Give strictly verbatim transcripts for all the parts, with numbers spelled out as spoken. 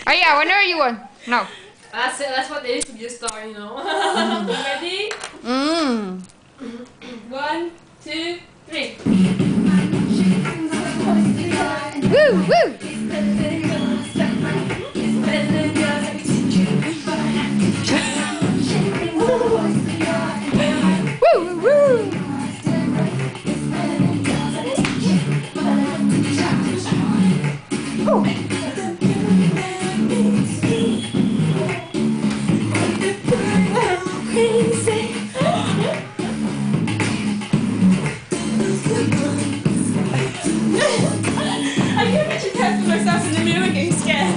Oh yeah, whenever you want. No. That's it. That's what it is to be a star, you know. Ready? Mmm. One, two, three. Woo, woo. Woo, woo. Oh. I can picture testing myself in the mirror and getting scared.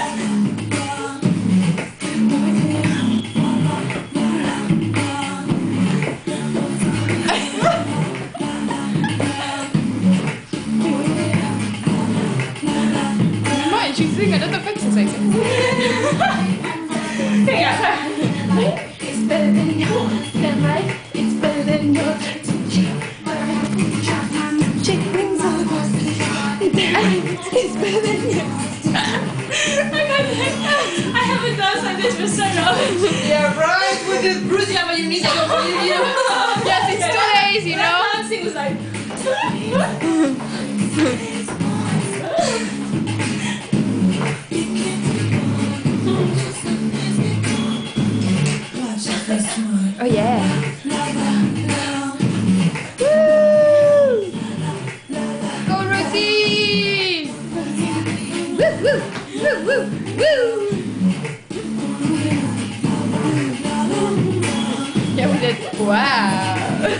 Mine, she's singing another picture, say Yeah. It's better than yours, than life. It's better than yours. Chickens are It's better than yours. I haven't danced like this for so long. Yeah, right. With this bruising on your knees, I don't believe you. Yes, it's two days, you know. That dancing was like. Oh yeah. Woo! Go Rosie! Woo woo woo woo woo! Yeah, we did. Wow.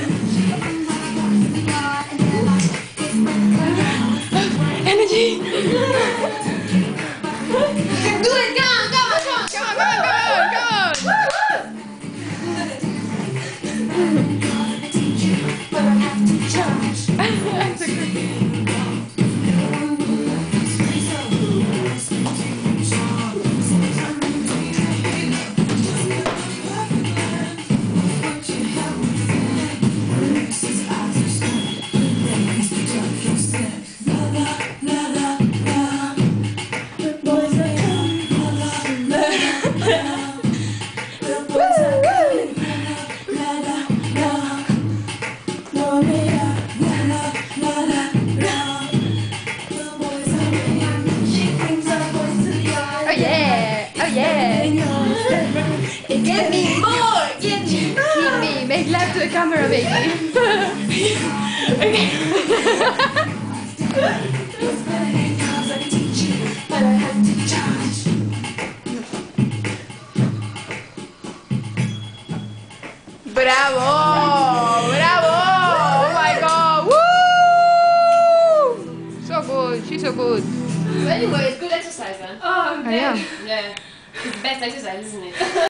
Energy. Do it, come on, come on, come on, come on, come on, come on, come on. But I have to charge. Oh yeah, oh yeah. Give me more, give me, give me. Make love to the camera, baby. Okay. But I have to charge. Bravo, bravo. Oh my God, woo! So good, she's so good. But anyway, it's good exercise then. Oh Oh, yeah. yeah. It's the best exercise, isn't it?